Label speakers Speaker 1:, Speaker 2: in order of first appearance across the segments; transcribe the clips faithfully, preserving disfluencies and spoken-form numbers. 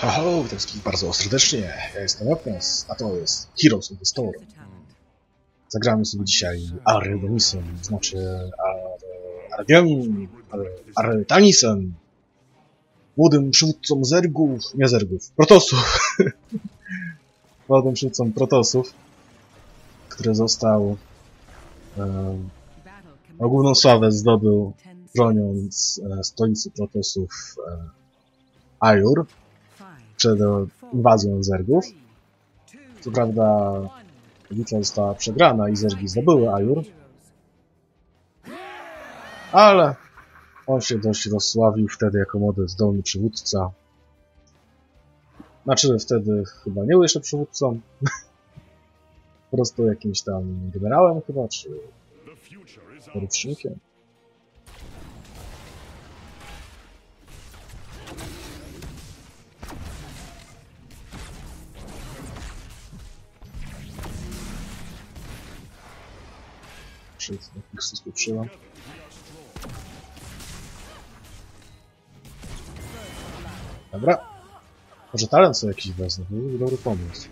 Speaker 1: Oho, witam wszystkich bardzo serdecznie. Ja jestem Opnes, a to jest Heroes of the Storm. Zagramy sobie dzisiaj Artanisem, znaczy Ardianin, Artanisem, młodym przywódcą zergów, nie zergów, protosów. Młodym przywódcą protosów, który został e, ogólną sławę zdobył broniąc e, stolicy protosów e, Ajur przed inwazją zergów. Co prawda bitwa została przegrana i zergi zdobyły Ajur, ale on się dość rozsławił wtedy jako młody, zdolny przywódca. Znaczy wtedy chyba nie był jeszcze przywódcą, po prostu jakimś tam generałem chyba, czy porucznikiem. Wszystko spieprzyłem. Dobra. Może talent sobie jakiś wezmę, to byłby dobry pomysł.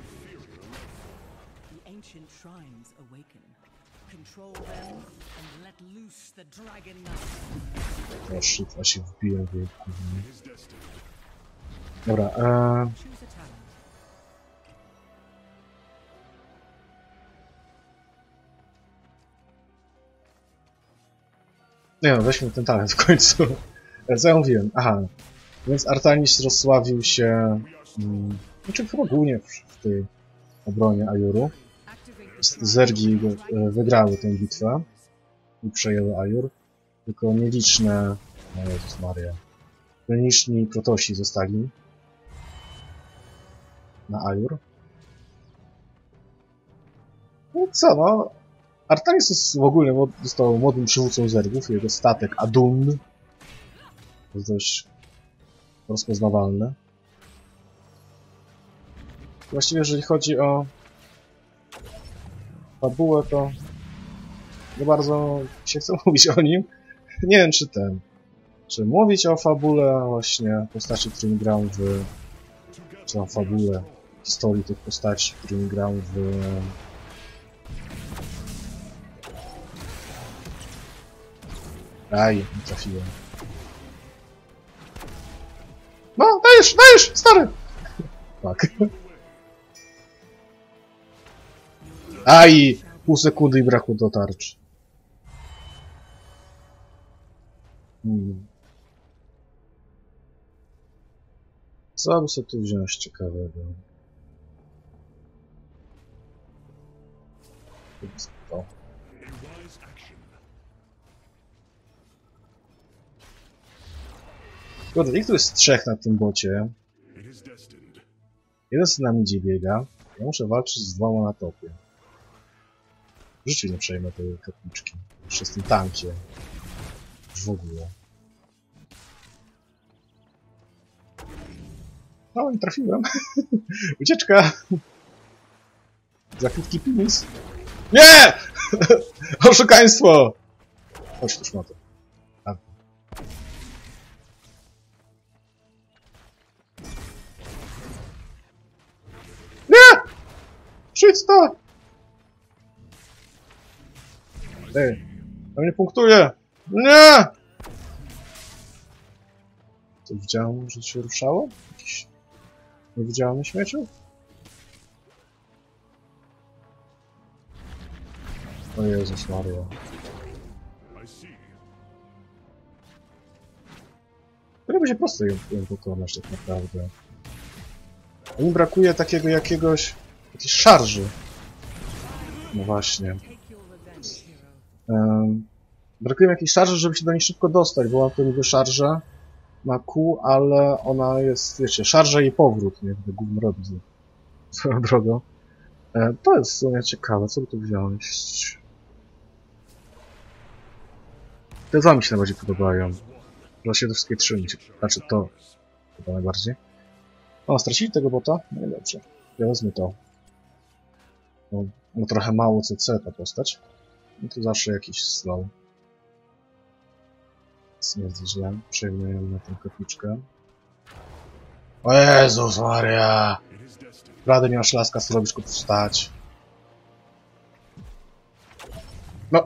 Speaker 1: O shit, a się wbiłem w jej gównie. Dobra, eee... Nie no, weźmy ten talent w końcu. Co ja mówiłem? Aha. Więc Artanis rozsławił się... Hmm, znaczy chyba głównie w, w tej obronie Ajuru. Zergi wygrały tę bitwę i przejęły Ajur. Tylko nieliczne... No Jezus Maria. Nieliczni protosi zostali na Ajur. No co no... Artanis jest w ogóle został młodym przywódcą zergów. Jego statek Adun jest dość rozpoznawalny. Właściwie jeżeli chodzi o fabułę, to nie bardzo się chce mówić o nim. Nie wiem czy ten, czy mówić o fabule właśnie postaci, którymi grałem w... czy o fabule historii tych postaci, którymi grałem w... Aj, nie trafiłem. No, dajesz, dajesz, stary! Tak. Aj! Pół sekundy i brakło do tarczy. Hmm. Co by sobie tu wziąć ciekawego? O. Kurde, ich tu jest trzech na tym bocie. Jeden z nami gdzie biega. Ja muszę walczyć z dwoma na topie. W życiu nie przejmę tej kapliczki. Jeszcze z tym tankiem. W ogóle. No i trafiłem. Ucieczka! Za krótki penis. Nie! Oszukaństwo! Chodź tu szmato. Czysto! Ej, to mnie punktuje! Nie! Co widziałem, że się ruszało? Jakiś... Nie widziałem śmieciu? O Jezus Maria. To będzie prosto ją, ją pokonać tak naprawdę. Mi brakuje takiego jakiegoś... jakiejś szarży. No właśnie. Um, brakuje mi jakiejś szarży, żeby się do niej szybko dostać, bo mam tu niby szarżę na Q, ale ona jest, wiecie, szarża i powrót, nie? Gdy gówno robi swoją drogą. E, to jest w sumie ciekawe, co by tu wziąć? Te dwa mi się najbardziej podobają. Właśnie te wszystkie trzy mi się... Znaczy to chyba najbardziej. O, stracili tego bota? No i dobrze. Ja wezmę to. No, no trochę mało C C ta postać. No to zawsze jakiś slow. Nie jest źle. Przejmujemy na tę kapliczkę. O Jezus Maria! Rady nie masz laska, co robisz, kup wstać. No.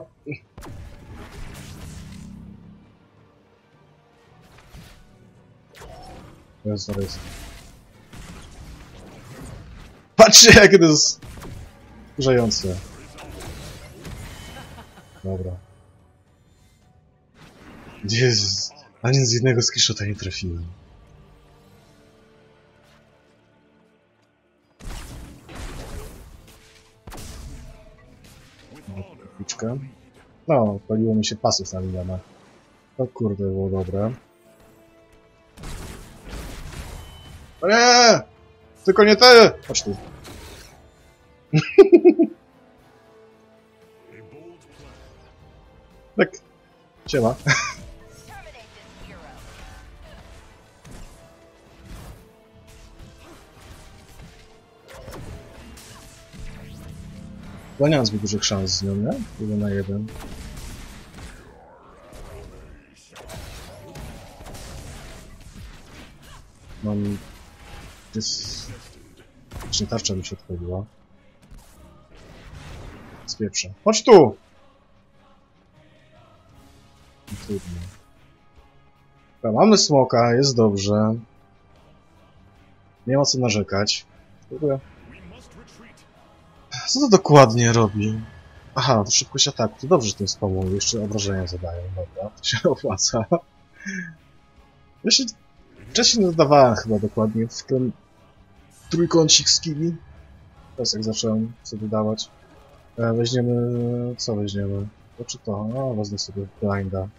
Speaker 1: Jezu, jest. Patrzcie, jak to jest wkurzające. Dobra. Jezus. Ani z jednego skillshota nie trafiłem. Kupiczkę. No, paliło mi się pasów na miliona. O kurde, było dobre. O nie! Tylko nie te! Chodź tu. Tak. Siema. Chyba nie mam zbyt dużych szans z nią, nie? Jeden na jeden. Mam... Jest... Właśnie tarcza mi się odpaliła. Spieprzę. Chodź tu! Trudno. Dobra, mamy smoka, jest dobrze. Nie ma co narzekać. W ogóle... Co to dokładnie robi? Aha, to szybkość ataku. To dobrze, że tym spamuje. Jeszcze obrażenia zadają. Dobra, to się opłaca. Ja się wcześniej dodawałem chyba dokładnie w ten trójkącik skilli. Teraz jak zacząłem sobie dawać. E, weźmiemy... Co weźmiemy? To czy to? No, wezmę sobie blinda.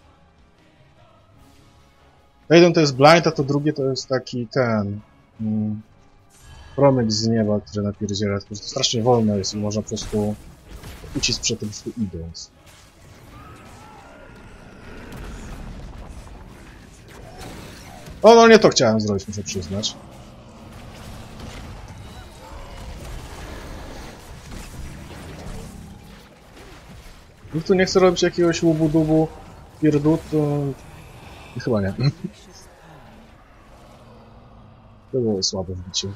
Speaker 1: To jeden to jest blind, a to drugie to jest taki ten... Mm, promyk z nieba, który napierdziela. To strasznie wolno jest i można po prostu ucisk przed tym prostu idąc. O, no nie to chciałem zrobić, muszę przyznać. Nikt tu nie chce robić jakiegoś łubu-dubu, pierdutu. Chyba nie. To było słabe w biciu.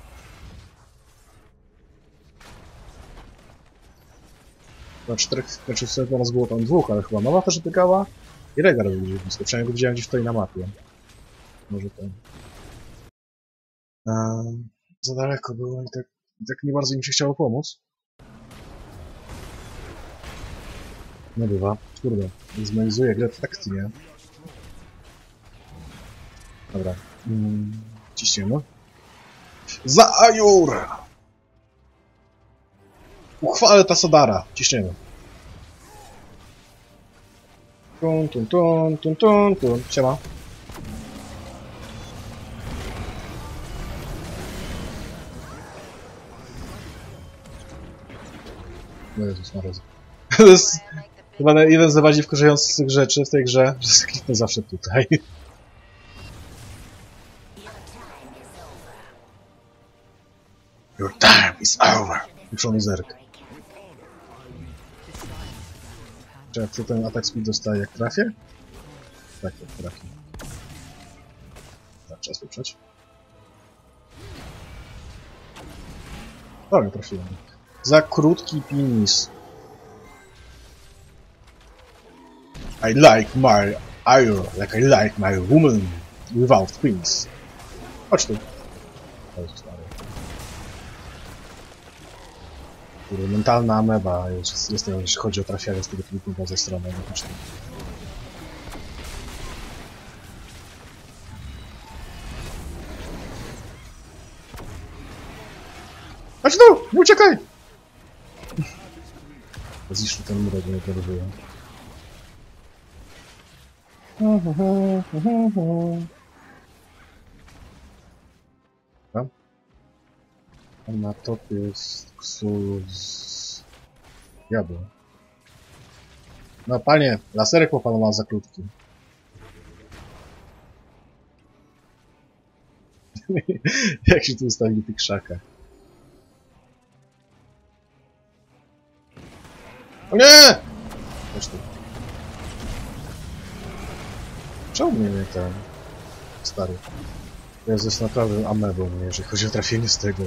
Speaker 1: Na czterech, znaczy w sumie nas było tam dwóch, ale chyba nowa też biegała i Regar był gdzieś blisko. Przynajmniej go widziałem gdzieś tutaj na mapie. Może ten. Um, za daleko było i tak, i tak nie bardzo im się chciało pomóc. Nie bywa. Kurde, zmelizuję grę taktnie. Dobra. Mm, ciśniemy. Za Ajur! Uchwalę Tassadara. Ciśniemy. Tun, tun, tun, tun, tun, tun. Siema. No Jezus Maria. To jest chyba jeden z najbardziej wkurzających rzeczy w tej grze, że kliknę zawsze tutaj. Your time is over. Pieprzony zerk. Czy jak ten atak speed dostaje, jak trafię? Tak, jak trafię. Tak, trzeba spieprzać. O, nie trafiłem. Za krótki penis. I like my iron, like I like my woman without queens. Chodź tu. Mentalna ameba jest, jest, jeśli chodzi o trafianie z tego typu ze strony. Chodź tu. Chodź tu! Nie uciekaj! Zniszczył ten murek, nie podobuje. A na topie jest Xulus Diablo. No panie, laserek po panu ma za krótki. Jak się tu ustawili w tych krzakach. O nie! Chodź tu. Czemu mnie nie ten stary? To jest naprawdę amebą, jeżeli chodzi o trafienie z tego.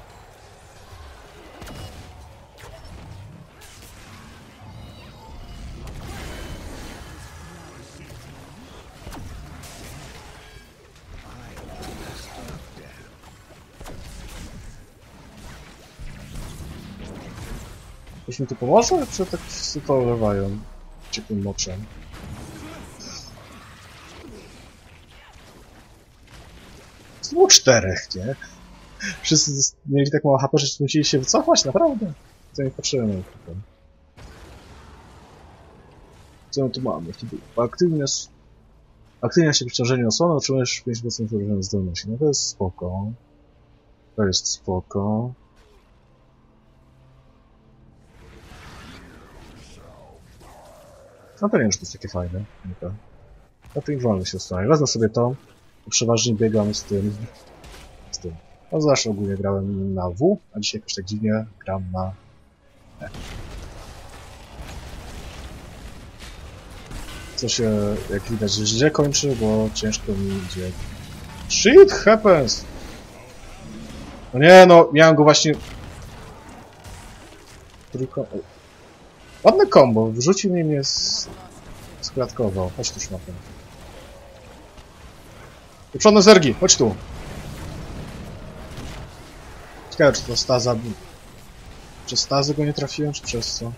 Speaker 1: Ktoś mi tu pomoże? Czy tak wszyscy to olewają ciepłym moczem? Było czterech, nie? Wszyscy mieli tak mało H P, że musieli się wycofać, naprawdę? To nie patrzyłem tutaj. Co my tu mamy? Aktywnia, aktywnia się przeciążenie osłony, otrzymujesz pięć procent używania zdolności. No to jest spoko. To jest spoko. No to nie wiem, że to jest takie fajne. Okay. No to i wolno się stanie. Wezmę sobie to. Przeważnie biegam z tym. Z tym. No zawsze ogólnie grałem na W, a dzisiaj jakoś tak dziwnie gram na E. Co się, jak widać, źle kończy, bo ciężko mi idzie. Shit happens! No nie, no, miałem go właśnie... Trójko... Ładne combo, wrzucił mnie mnie z... sklatkował. Chodź tu, szmatę. Uprzedne zergi, chodź tu. Ciekawe, czy to staza... Przez stazę go nie trafiłem, czy przez co?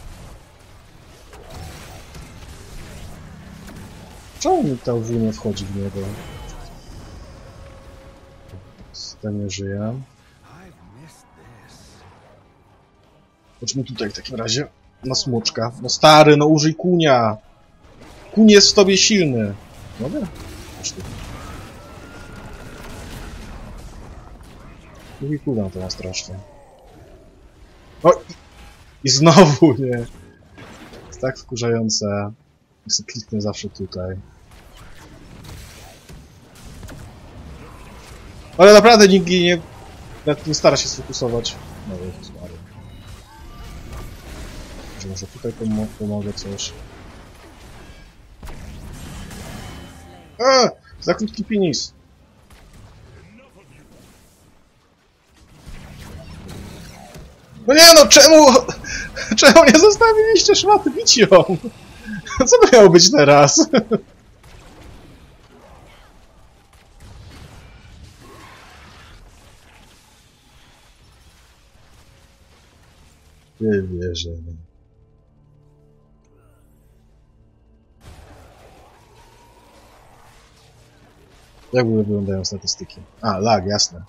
Speaker 1: Czemu mi ta W nie wchodzi w niego? Ten nie żyje. Chodźmy tutaj w takim razie. Na smuczka. No stary, no użyj kunia! Kuń jest w tobie silny! Mogę? Chodź tu. Mówi kuda to ma strasznie. O! I, I znowu, nie! Jest tak wkurzające. Jak sobie kliknę zawsze tutaj. Ale naprawdę nikt nie... Nawet nie stara się sfokusować. No jest zmarł. Że może tutaj pom pomogę coś. Eee! Za krótki penis! No nie no, czemu... Czemu nie zostawiliście szmaty? Bić ją! Co to miało być teraz? Nie wierzę. Jak wyglądają statystyki? A, lag, jasne.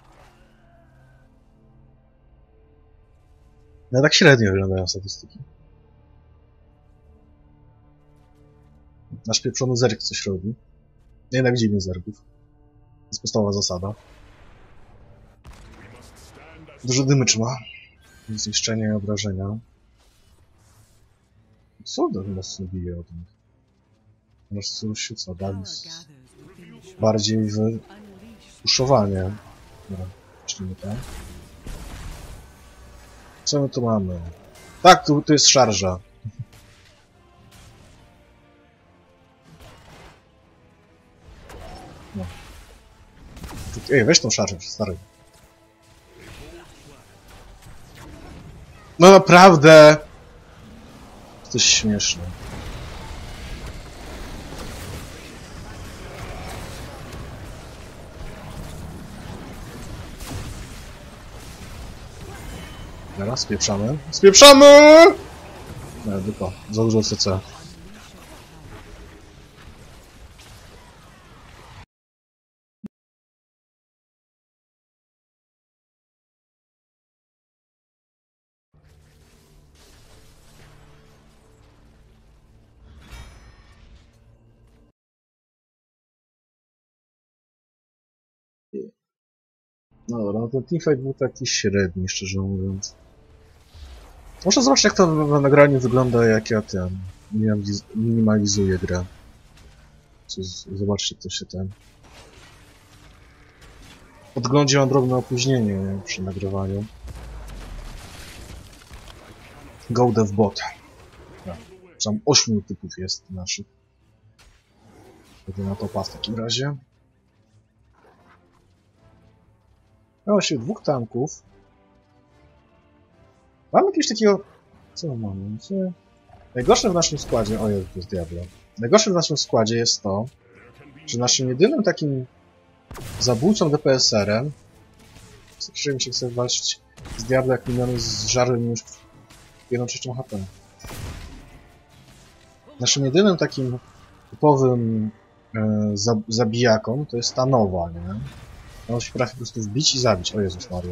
Speaker 1: No tak średnio wyglądają statystyki. Nasz pieprzony zerk coś robi. Nienawidzimy zerków. To jest podstawowa zasada. Dużo dymycz ma. Zniszczenia i obrażenia. Co to mocno bije od nich? Może coś co dali bardziej w puszowanie. Dobra, zacznijmy tam. Co my tu mamy? Tak, tu, tu jest szarża. No. Ej, weź tą szarżę, stary. No naprawdę! To jest śmieszne. Teraz spieprzamy. Spieprzamy! No, tylko za dużo C C. No dobra, no ten teamfight był taki średni, szczerze mówiąc. Muszę zobaczyć, jak to na nagraniu wygląda, jak ja ten minimalizuję grę. Zobaczcie, to się ten... W podglądzie mam drobne opóźnienie przy nagrywaniu. Go dev bot. No, tam ośmiu typów jest naszych. Będę na topa w takim razie. Mam właściwie dwóch tanków. Mam jakiegoś takiego... Co mamy? Co? Najgorsze w naszym składzie... O Jezu, to jest Diablo. Najgorsze w naszym składzie jest to, że naszym jedynym takim zabójcą D P S R-em, że mi się chce walczyć z Diablo, jak miniony zżarły mi już jedną trzecią H P. Naszym jedynym takim typowym e, za, zabijaką to jest ta nowa, nie? On się potrafi po prostu wbić i zabić. O Jezus Maria.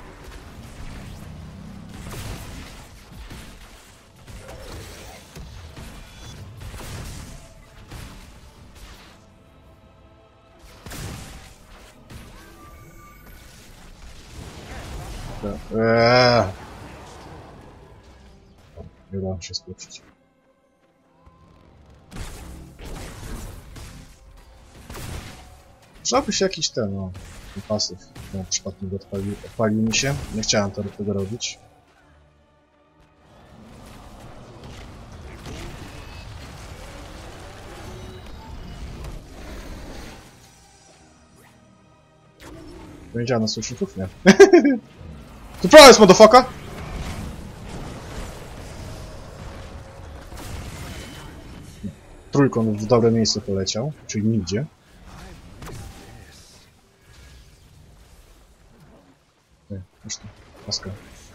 Speaker 1: Eee. Nie udało mi się spieprzyć. Trzeba się jakiś ten, no, ten pasyw. No, przypadkiem go odpalił, odpalił mi się. Nie chciałem tego, tego robić. To nie działa na sojuszników? Nie. Surprise, motherfucker! Trójkąt w dobre miejsce poleciał, czyli nigdzie. Nie, już tu, paska.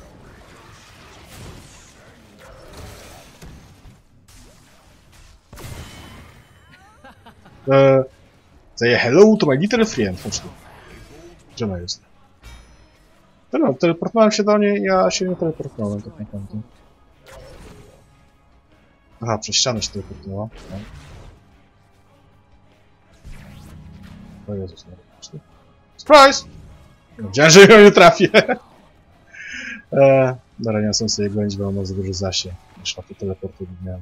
Speaker 1: Eee, say hello to my little friend. Chodź tu. Gdzie ona jest? No, teleportowałem się do niej, ja się nie teleportowałem tak naprawdę. Aha, przez ścianę się teleportowała. No. O Jezus, no. Surprise! Wiedziałem, że ją nie trafię. eee, dobra, nie są sobie gonić, bo mam za duży zasięg niż na te teleporty wymiany.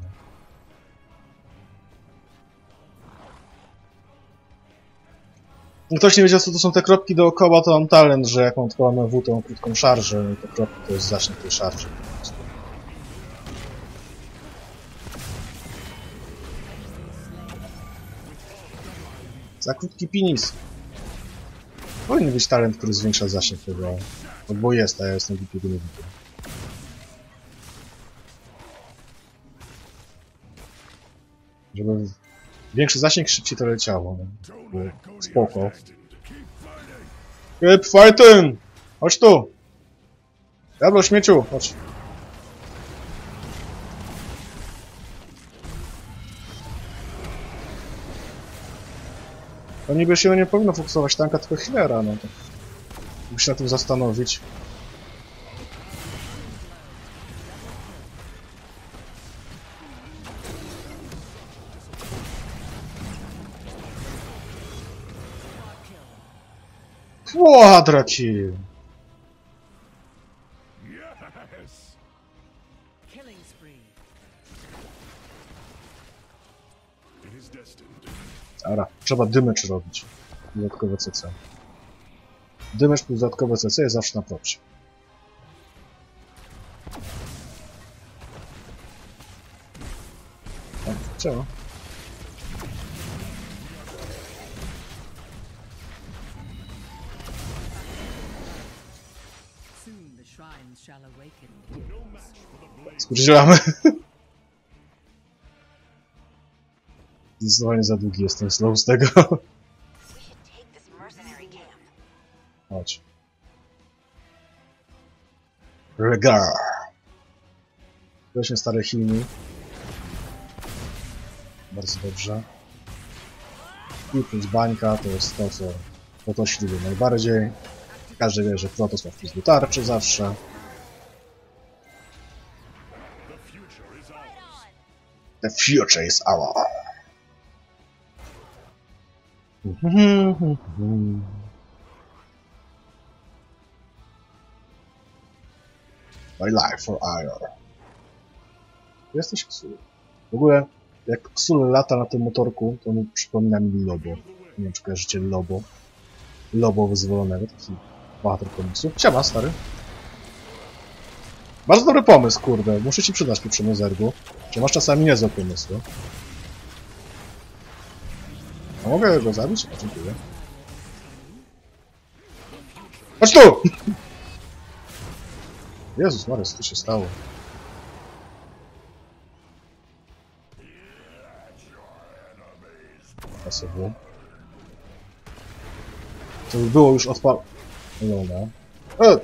Speaker 1: Ktoś nie wiedział, co to są te kropki dookoła, to mam talent, że jak mam odpalone W, to mam krótką szarżę i te kropki to jest zasięg tej szarży. Za krótki penis. Powinien być talent, który zwiększa zasięg tego. Albo jest, a ja jestem głupi, go nie widzę. Żeby większy zasięg, szybciej to leciało. No. Spoko. Keep fighting! Chodź tu! Diablo, śmieciu! Chodź. To niby się nie powinno fokusować tanka, tylko healera, no to... Muszę się na tym zastanowić. Quadra kill! Ara, trzeba damage robić. Dodatkowe C C. Damage plus dodatkowe C C jest zawsze na propsie. Tak, trzeba. Spójrzamy. Zdecydowanie za długi jest ten slow z tego. Chodź. Regar. Właśnie stare Chiny. Bardzo dobrze. I plus bańka to jest to, co Protoss lubię najbardziej. Każdy wie, że Protoss ma w plus do tarczy zawsze. The future is our. My life for Iron. Jesteś Ksul. W ogóle, jak Ksul lata na tym motorku, to mi przypomina mi Lobo. Nie wiem, czy kojarzycie Lobo. Lobo wyzwolonego, taki bohater komiksu. Siema, stary. Bardzo dobry pomysł, kurde. Muszę ci przydać pieprzony zergu. Czy masz czasami niezłe pomysły? A mogę go zabić? O, dziękuję. Chodź tu! Jezus Maria, co tu się stało? Ja sobie. To by było już odpal... Wygląda. E!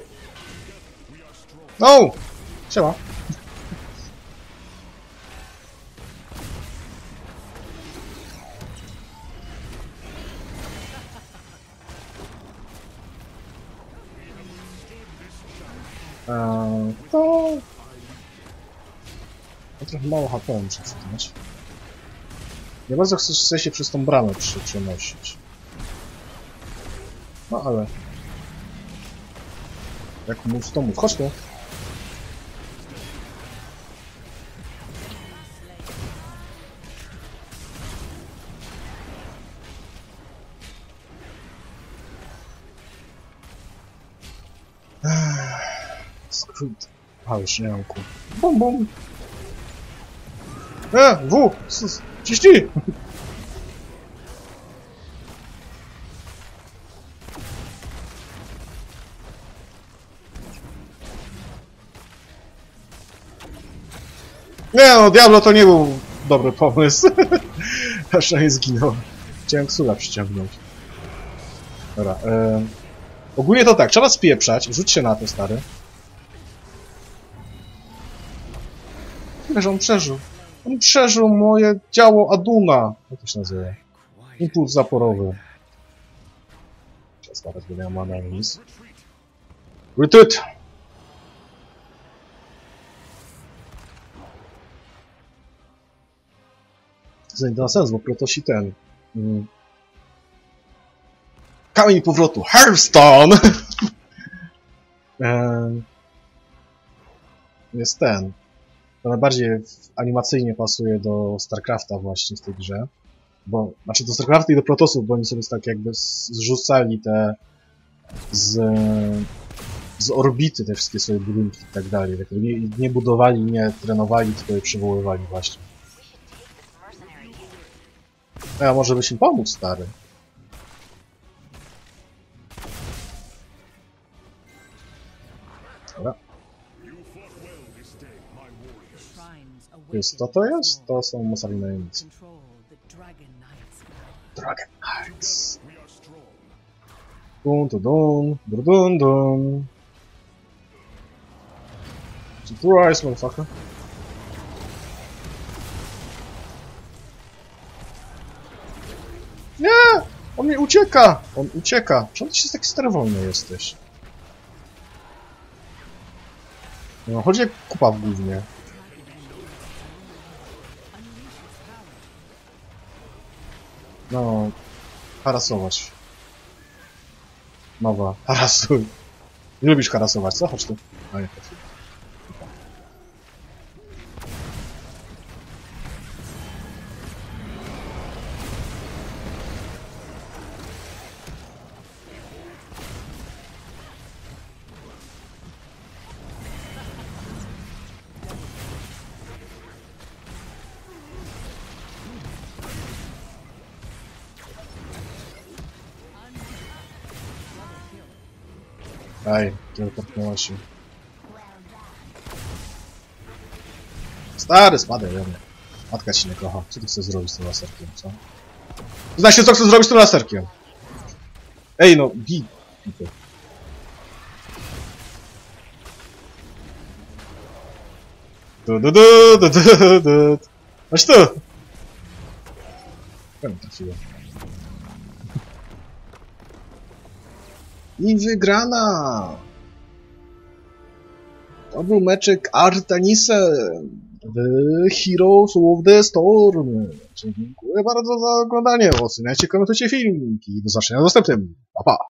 Speaker 1: No! Siema. Eee, to... Ja trochę mało H P muszę przyznać. Nie bardzo chcę, chcę się przez tą bramę przy, przenosić. No ale... Jak mów, to mów. Chodź tu. Skrót. A, już nie mam ku. Bum, bum. E, W! Ciśnij! Nie no, Diablo to nie był dobry pomysł. Aż nie zginął. Chciałem Ksula przyciągnąć. Dobra, e... ogólnie to tak, trzeba spieprzać. Rzuć się na to, stary. Wiesz, on przeżył. On przeżył moje działo Aduna. Jak to się nazywa? Impuls zaporowy. Trzeba spadać, bo nie mam mana nic. Retreat! To nie ma sens, bo protosi ten... Mm. Kamień powrotu. Hearthstone! ehm, jest ten. To najbardziej animacyjnie pasuje do StarCrafta właśnie w tej grze. Bo, znaczy do StarCrafta i do Protosów, bo oni sobie tak jakby zrzucali te z, z orbity te wszystkie swoje budynki i tak dalej. Tak nie, nie budowali, nie trenowali, tylko je przywoływali właśnie. A może byś im pomóc, stary? Dobra. Jest to to jest? To są mocarne najemnicy. Dragon Knights. Dun dun dun dun dun dun. Surprise, motherfucker. Nie! On mi ucieka! On ucieka! Czemu ty się tak sterowolny jesteś? No, chodzi jak kupa w gównie. No, harasować. Nowa, harasuj. Nie lubisz harasować, co? Chodź tu. A nie, to chwilę. Aj, teleportnęła się. Stary, spadaj, ja nie. Matka ci nie kocha. Co ty chcesz zrobić z tym laserkiem, co? Znasz się, co chcesz zrobić z tym laserkiem? Ej, no, bij. Du, du, du, du, du, du. Chodź tu! Ja nie trafiłem. I wygrana! To był meczek Artanisem w Heroes of the Storm. Dziękuję bardzo za oglądanie. Oceniajcie, komentujcie filmiki. Do zobaczenia w następnym. Pa, pa!